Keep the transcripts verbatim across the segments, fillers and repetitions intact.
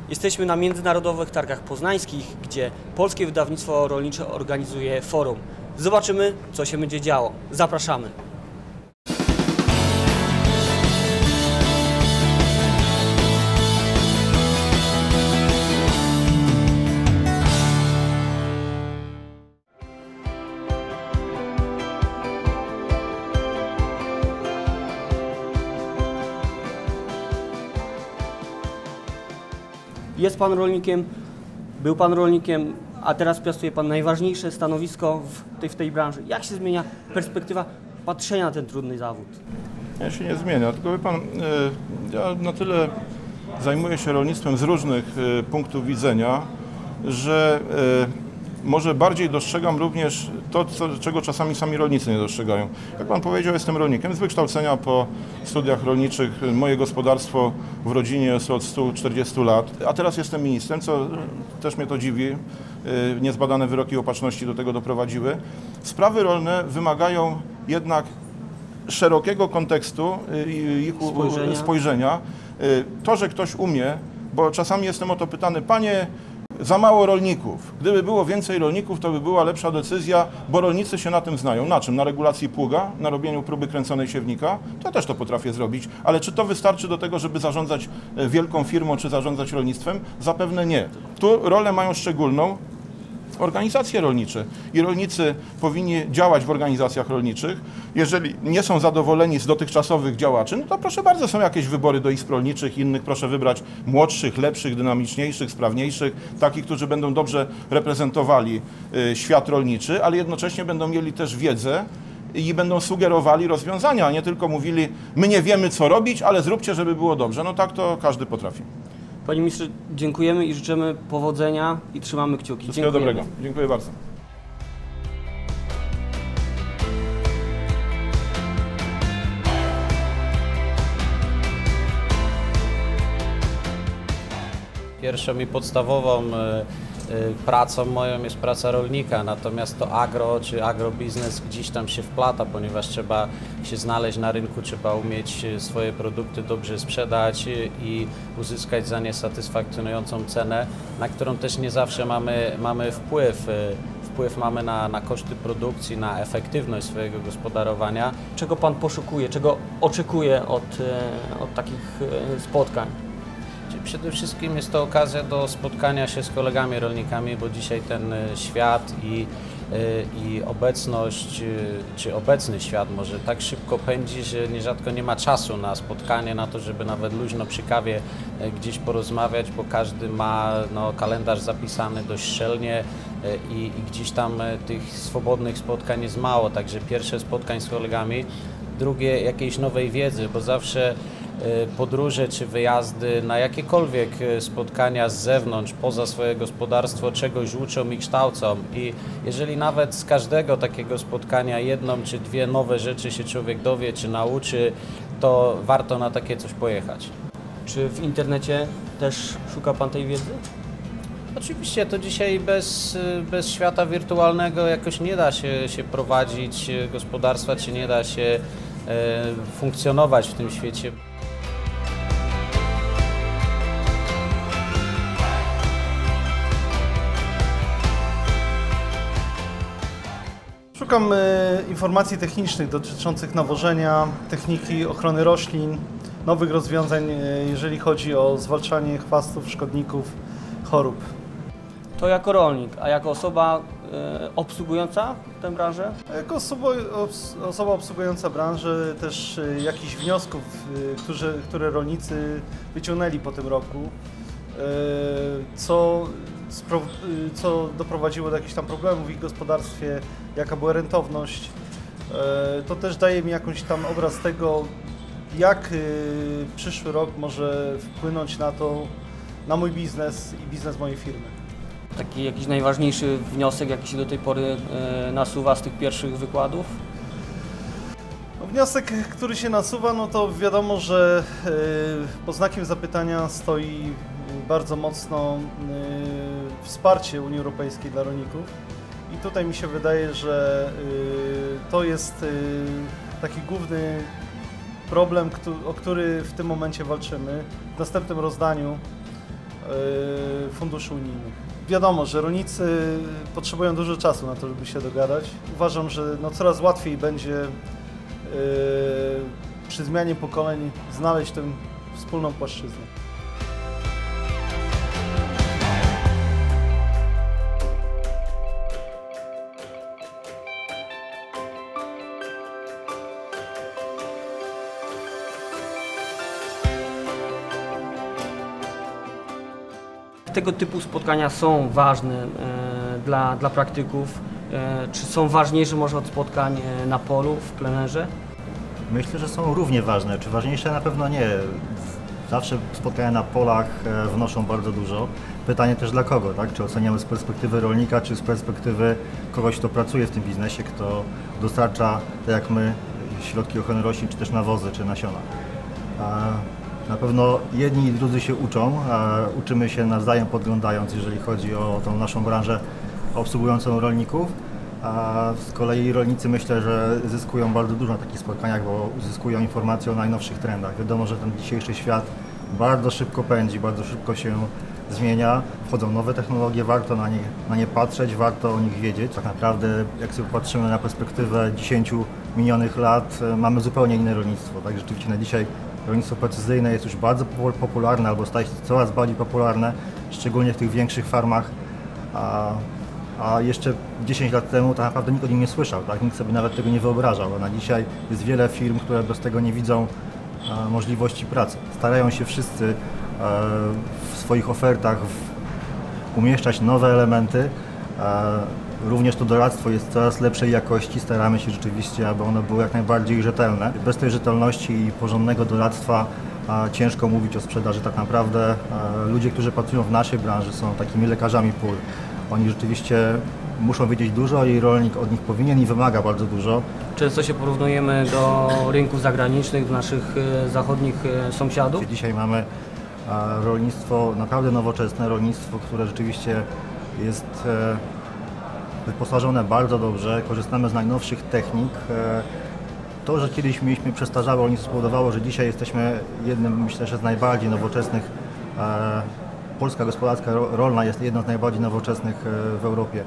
Jesteśmy na Międzynarodowych Targach Poznańskich, gdzie Polskie Wydawnictwo Rolnicze organizuje forum. Zobaczymy, co się będzie działo. Zapraszamy! Jest Pan rolnikiem, był Pan rolnikiem, a teraz piastuje Pan najważniejsze stanowisko w tej, w tej branży. Jak się zmienia perspektywa patrzenia na ten trudny zawód? Ja się nie zmienia, tylko wie Pan, ja na tyle zajmuję się rolnictwem z różnych punktów widzenia, że może bardziej dostrzegam również to, co, czego czasami sami rolnicy nie dostrzegają. Jak Pan powiedział, jestem rolnikiem z wykształcenia po studiach rolniczych. Moje gospodarstwo w rodzinie jest od stu czterdziestu lat, a teraz jestem ministrem, co też mnie to dziwi. Niezbadane wyroki opatrzności do tego doprowadziły. Sprawy rolne wymagają jednak szerokiego kontekstu i spojrzenia. spojrzenia. To, że ktoś umie, bo czasami jestem o to pytany, panie, za mało rolników. Gdyby było więcej rolników, to by była lepsza decyzja, bo rolnicy się na tym znają. Na czym? Na regulacji pługa, na robieniu próby kręconej siewnika. To też to potrafię zrobić, ale czy to wystarczy do tego, żeby zarządzać wielką firmą, czy zarządzać rolnictwem? Zapewne nie. Tu rolę mają szczególną organizacje rolnicze i rolnicy powinni działać w organizacjach rolniczych. Jeżeli nie są zadowoleni z dotychczasowych działaczy, no to proszę bardzo, są jakieś wybory do izb rolniczych, innych proszę wybrać młodszych, lepszych, dynamiczniejszych, sprawniejszych, takich, którzy będą dobrze reprezentowali y, świat rolniczy, ale jednocześnie będą mieli też wiedzę i będą sugerowali rozwiązania, a nie tylko mówili, my nie wiemy co robić, ale zróbcie, żeby było dobrze. No tak to każdy potrafi. Panie ministrze, dziękujemy i życzymy powodzenia i trzymamy kciuki. Wszystkiego dobrego. Dziękuję bardzo. Pierwszą i podstawową pracą moją jest praca rolnika, natomiast to agro czy agrobiznes gdzieś tam się wplata, ponieważ trzeba się znaleźć na rynku, trzeba umieć swoje produkty dobrze sprzedać i uzyskać za nie satysfakcjonującą cenę, na którą też nie zawsze mamy, mamy wpływ. Wpływ mamy na, na koszty produkcji, na efektywność swojego gospodarowania. Czego Pan poszukuje, czego oczekuje od, od takich spotkań? Przede wszystkim jest to okazja do spotkania się z kolegami rolnikami, bo dzisiaj ten świat i, i obecność, czy obecny świat może tak szybko pędzi, że nierzadko nie ma czasu na spotkanie, na to, żeby nawet luźno przy kawie gdzieś porozmawiać, bo każdy ma no, kalendarz zapisany dość szczelnie i, i gdzieś tam tych swobodnych spotkań jest mało, także pierwsze spotkań z kolegami, drugie jakiejś nowej wiedzy, bo zawsze podróże czy wyjazdy na jakiekolwiek spotkania z zewnątrz, poza swoje gospodarstwo, czegoś uczą i kształcą i jeżeli nawet z każdego takiego spotkania jedną czy dwie nowe rzeczy się człowiek dowie czy nauczy, to warto na takie coś pojechać. Czy w internecie też szuka Pan tej wiedzy? Oczywiście to dzisiaj bez, bez świata wirtualnego jakoś nie da się, się prowadzić gospodarstwa, czy nie da się e, funkcjonować w tym świecie. Szukam e, informacji technicznych dotyczących nawożenia, techniki ochrony roślin, nowych rozwiązań, e, jeżeli chodzi o zwalczanie chwastów, szkodników, chorób. To jako rolnik, a jako osoba e, obsługująca tę branżę? Jako osoba, obs, osoba obsługująca branżę też e, jakichś wniosków, e, które, które rolnicy wyciągnęli po tym roku, e, co, spro, e, co doprowadziło do jakichś tam problemów w ich gospodarstwie, jaka była rentowność. E, to też daje mi jakąś tam obraz tego, jak e, przyszły rok może wpłynąć na to, na mój biznes i biznes mojej firmy. Taki jakiś najważniejszy wniosek, jaki się do tej pory e, nasuwa z tych pierwszych wykładów? No, wniosek, który się nasuwa, no to wiadomo, że e, pod znakiem zapytania stoi bardzo mocno e, wsparcie Unii Europejskiej dla rolników. I tutaj mi się wydaje, że e, to jest e, taki główny problem, o który w tym momencie walczymy. W następnym rozdaniu funduszy unijnych. Wiadomo, że rolnicy potrzebują dużo czasu na to, żeby się dogadać. Uważam, że no coraz łatwiej będzie yy, przy zmianie pokoleń znaleźć tę wspólną płaszczyznę. Tego typu spotkania są ważne e, dla, dla praktyków. E, czy są ważniejsze może od spotkań e, na polu, w plenerze? Myślę, że są równie ważne, czy ważniejsze na pewno nie. Zawsze spotkania na polach e, wnoszą bardzo dużo. Pytanie też dla kogo, tak? Czy oceniamy z perspektywy rolnika, czy z perspektywy kogoś, kto pracuje w tym biznesie, kto dostarcza, tak jak my, środki ochrony roślin, czy też nawozy, czy nasiona. A na pewno jedni i drudzy się uczą, a uczymy się nawzajem podglądając, jeżeli chodzi o tą naszą branżę obsługującą rolników. A z kolei rolnicy myślę, że zyskują bardzo dużo na takich spotkaniach, bo uzyskują informacje o najnowszych trendach. Wiadomo, że ten dzisiejszy świat bardzo szybko pędzi, bardzo szybko się zmienia. Wchodzą nowe technologie, warto na nie, na nie patrzeć, warto o nich wiedzieć. Tak naprawdę, jak sobie patrzymy na perspektywę dziesięciu minionych lat, mamy zupełnie inne rolnictwo. Tak, rzeczywiście na dzisiaj rolnictwo precyzyjne jest już bardzo popularne albo staje się coraz bardziej popularne, szczególnie w tych większych farmach. A, a jeszcze dziesięć lat temu tak naprawdę nikt o nim nie słyszał, tak? Nikt sobie nawet tego nie wyobrażał. A na dzisiaj jest wiele firm, które bez tego nie widzą a, możliwości pracy. Starają się wszyscy a, w swoich ofertach w, umieszczać nowe elementy. A, również to doradztwo jest coraz lepszej jakości. Staramy się rzeczywiście, aby ono było jak najbardziej rzetelne. Bez tej rzetelności i porządnego doradztwa a, ciężko mówić o sprzedaży. Tak naprawdę a, ludzie, którzy pracują w naszej branży, są takimi lekarzami pól. Oni rzeczywiście muszą wiedzieć dużo i rolnik od nich powinien i wymaga bardzo dużo. Często się porównujemy do rynków zagranicznych, do naszych e, zachodnich e, sąsiadów. Dzisiaj mamy a, rolnictwo naprawdę nowoczesne, rolnictwo, które rzeczywiście jest e, wyposażone bardzo dobrze, korzystamy z najnowszych technik. E, to, że kiedyś mieliśmy przestarzałe rolnictwo, spowodowało, że dzisiaj jesteśmy jednym, myślę, że z najbardziej nowoczesnych. E, Polska gospodarka rolna jest jedną z najbardziej nowoczesnych w Europie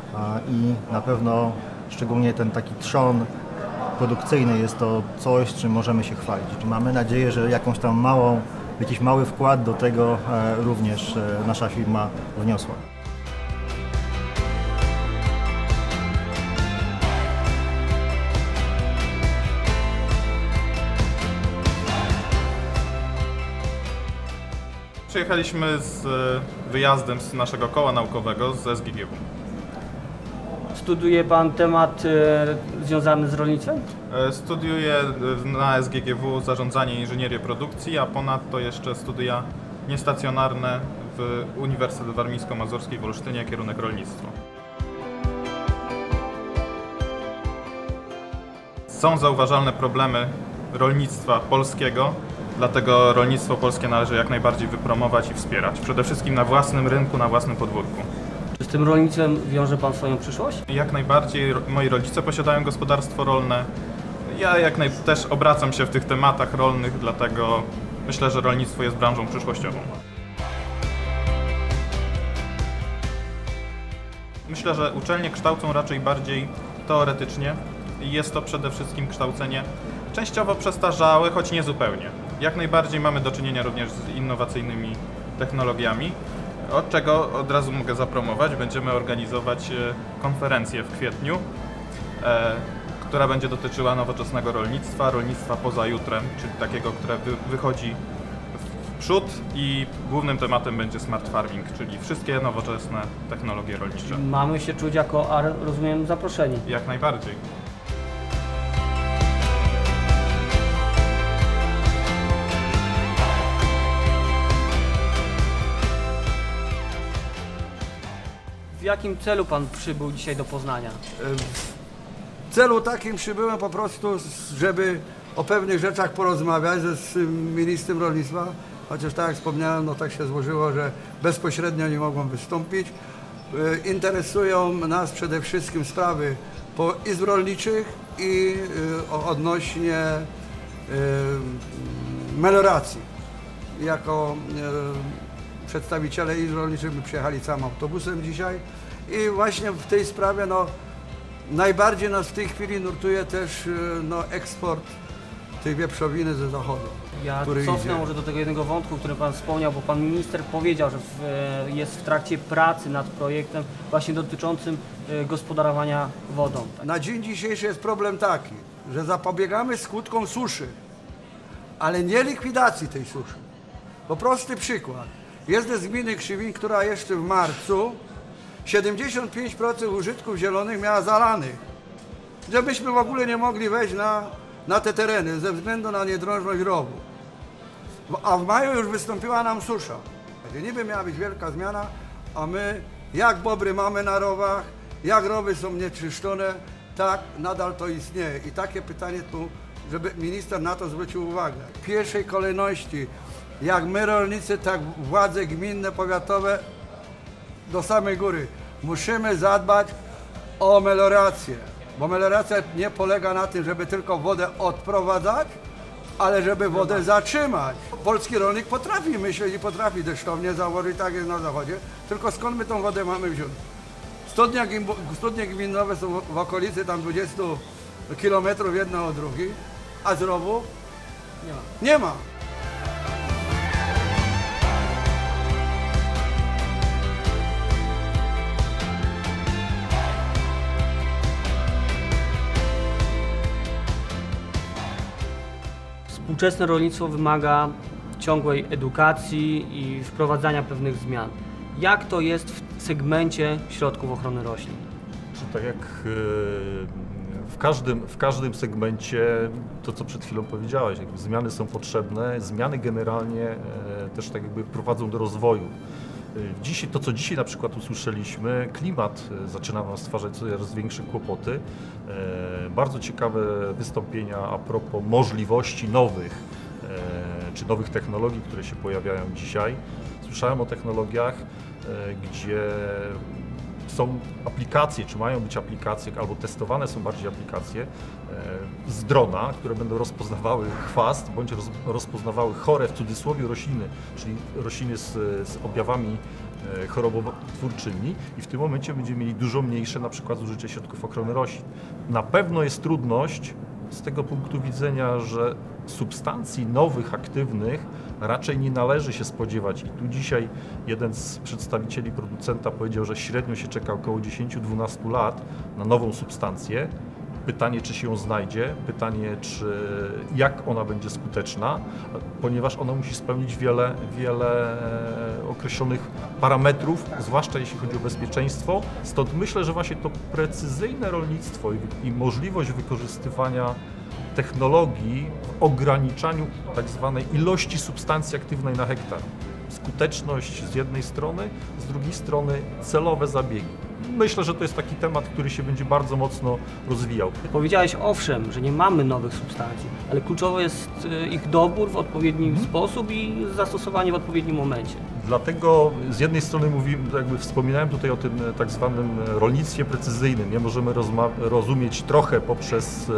i na pewno szczególnie ten taki trzon produkcyjny jest to coś, czym możemy się chwalić. Mamy nadzieję, że jakąś tam małą, jakiś mały wkład do tego również nasza firma wniosła. Przyjechaliśmy z wyjazdem z naszego koła naukowego z S G G W. Studiuje Pan temat e, związany z rolnictwem? Studiuję na S G G W zarządzanie i inżynierię produkcji, a ponadto jeszcze studia niestacjonarne w Uniwersytet Warmińsko-Mazurski w Olsztynie, kierunek rolnictwo. Są zauważalne problemy rolnictwa polskiego. Dlatego rolnictwo polskie należy jak najbardziej wypromować i wspierać. Przede wszystkim na własnym rynku, na własnym podwórku. Czy z tym rolnictwem wiąże Pan swoją przyszłość? Jak najbardziej. Moi rodzice posiadają gospodarstwo rolne. Ja jak naj... też obracam się w tych tematach rolnych, dlatego myślę, że rolnictwo jest branżą przyszłościową. Myślę, że uczelnie kształcą raczej bardziej teoretycznie. Jest to przede wszystkim kształcenie częściowo przestarzałe, choć nie zupełnie. Jak najbardziej mamy do czynienia również z innowacyjnymi technologiami, od czego od razu mogę zapromować. Będziemy organizować konferencję w kwietniu, e, która będzie dotyczyła nowoczesnego rolnictwa, rolnictwa poza jutrem, czyli takiego, które wy, wychodzi w przód i głównym tematem będzie smart farming, czyli wszystkie nowoczesne technologie rolnicze. Mamy się czuć jako, A R, rozumiem, zaproszeni. Jak najbardziej. W jakim celu Pan przybył dzisiaj do Poznania? W celu takim przybyłem po prostu, żeby o pewnych rzeczach porozmawiać z ministrem rolnictwa, chociaż tak jak wspomniałem, no tak się złożyło, że bezpośrednio nie mogłem wystąpić. Interesują nas przede wszystkim sprawy izb rolniczych i odnośnie melioracji. Jako przedstawiciele izb rolniczych by przyjechali całym autobusem dzisiaj. I właśnie w tej sprawie no, najbardziej nas w tej chwili nurtuje też no, eksport tej wieprzowiny ze zachodu. Ja który cofnę idzie. może do tego jednego wątku, o którym Pan wspomniał, bo Pan Minister powiedział, że w, jest w trakcie pracy nad projektem właśnie dotyczącym e, gospodarowania wodą. Na dzień dzisiejszy jest problem taki, że zapobiegamy skutkom suszy, ale nie likwidacji tej suszy. Bo prosty przykład. Jest z gminy Krzywin, która jeszcze w marcu siedemdziesiąt pięć procent użytków zielonych miała zalanych. Żebyśmy w ogóle nie mogli wejść na, na te tereny ze względu na niedrążność rowu. A w maju już wystąpiła nam susza. Niby miała być wielka zmiana, a my jak bobry mamy na rowach, jak rowy są nieczyszczone, tak nadal to istnieje. I takie pytanie tu, żeby minister na to zwrócił uwagę. W pierwszej kolejności, jak my rolnicy, tak władze gminne, powiatowe, do samej góry, musimy zadbać o meliorację. Bo melioracja nie polega na tym, żeby tylko wodę odprowadzać, ale żeby wodę zatrzymać. Polski rolnik potrafi myśleć i potrafi deszczownie założyć, tak jest na zachodzie, tylko skąd my tą wodę mamy wziąć? Studnie, studnie gminnowe są w okolicy tam dwudziestu kilometrów jedna od drugiej, a z rowu Nie ma. nie ma. Współczesne rolnictwo wymaga ciągłej edukacji i wprowadzania pewnych zmian. Jak to jest w segmencie środków ochrony roślin? Czy tak jak w każdym, w każdym segmencie, to co przed chwilą powiedziałeś, jakby zmiany są potrzebne, zmiany generalnie też tak jakby prowadzą do rozwoju. Dzisiaj, to co dzisiaj na przykład usłyszeliśmy, klimat zaczyna nam stwarzać coraz większe kłopoty. Bardzo ciekawe wystąpienia a propos możliwości nowych, czy nowych technologii, które się pojawiają dzisiaj. Słyszałem o technologiach, gdzie są aplikacje, czy mają być aplikacje, albo testowane są bardziej aplikacje z drona, które będą rozpoznawały chwast, bądź roz, rozpoznawały chore, w cudzysłowie, rośliny, czyli rośliny z, z objawami chorobotwórczymi i w tym momencie będziemy mieli dużo mniejsze na przykład zużycie środków ochrony roślin. Na pewno jest trudność z tego punktu widzenia, że substancji nowych, aktywnych raczej nie należy się spodziewać. I tu dzisiaj jeden z przedstawicieli producenta powiedział, że średnio się czeka około dziesięć do dwunastu lat na nową substancję. Pytanie, czy się ją znajdzie, pytanie, czy, jak ona będzie skuteczna, ponieważ ona musi spełnić wiele, wiele określonych parametrów, zwłaszcza jeśli chodzi o bezpieczeństwo. Stąd myślę, że właśnie to precyzyjne rolnictwo i, i możliwość wykorzystywania technologii w ograniczaniu tak zwanej ilości substancji aktywnej na hektar. Skuteczność z jednej strony, z drugiej strony celowe zabiegi. Myślę, że to jest taki temat, który się będzie bardzo mocno rozwijał. Powiedziałeś owszem, że nie mamy nowych substancji, ale kluczowy jest ich dobór w odpowiedni mhm. sposób i zastosowanie w odpowiednim momencie. Dlatego z jednej strony mówimy, jakby wspominałem tutaj o tym tak zwanym rolnictwie precyzyjnym. Nie możemy rozumieć trochę poprzez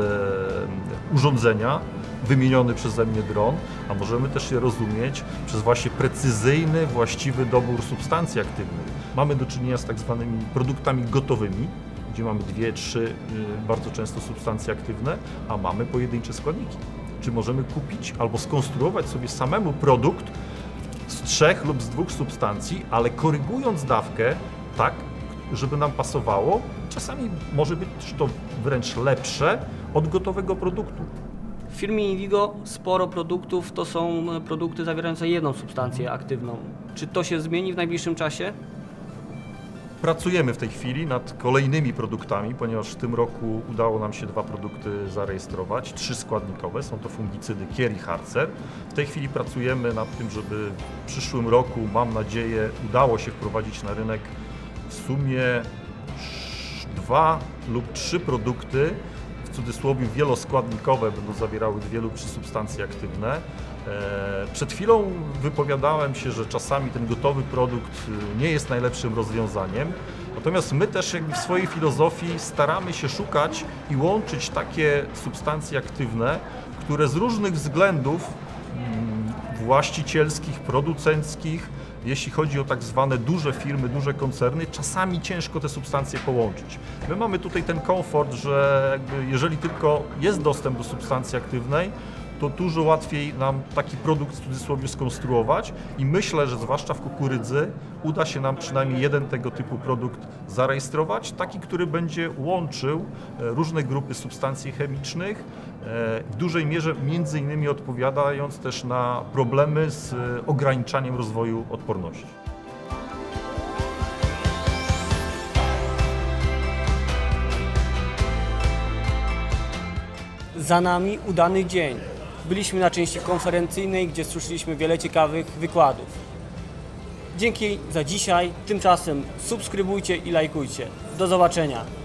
e, urządzenia, wymieniony przeze mnie dron, a możemy też je rozumieć przez właśnie precyzyjny, właściwy dobór substancji aktywnych. Mamy do czynienia z tak zwanymi produktami gotowymi, gdzie mamy dwie, trzy bardzo często substancje aktywne, a mamy pojedyncze składniki. Czy możemy kupić albo skonstruować sobie samemu produkt z trzech lub z dwóch substancji, ale korygując dawkę tak, żeby nam pasowało, czasami może być to wręcz lepsze od gotowego produktu. W firmie Invigo sporo produktów to są produkty zawierające jedną substancję aktywną. Czy to się zmieni w najbliższym czasie? Pracujemy w tej chwili nad kolejnymi produktami, ponieważ w tym roku udało nam się dwa produkty zarejestrować, trzy składnikowe, są to fungicydy Kier i Harcer. W tej chwili pracujemy nad tym, żeby w przyszłym roku, mam nadzieję, udało się wprowadzić na rynek w sumie dwa lub trzy produkty, w cudzysłowie wieloskładnikowe, będą zawierały dwie lub trzy substancje aktywne. Przed chwilą wypowiadałem się, że czasami ten gotowy produkt nie jest najlepszym rozwiązaniem, natomiast my też jakby w swojej filozofii staramy się szukać i łączyć takie substancje aktywne, które z różnych względów właścicielskich, producenckich jeśli chodzi o tak zwane duże firmy, duże koncerny, czasami ciężko te substancje połączyć. My mamy tutaj ten komfort, że jakby jeżeli tylko jest dostęp do substancji aktywnej, to dużo łatwiej nam taki produkt w cudzysłowie skonstruować i myślę, że zwłaszcza w kukurydzy uda się nam przynajmniej jeden tego typu produkt zarejestrować, taki, który będzie łączył różne grupy substancji chemicznych, w dużej mierze między innymi odpowiadając też na problemy z ograniczaniem rozwoju odporności. Za nami udany dzień. Byliśmy na części konferencyjnej, gdzie słyszeliśmy wiele ciekawych wykładów. Dzięki za dzisiaj. Tymczasem subskrybujcie i lajkujcie. Do zobaczenia.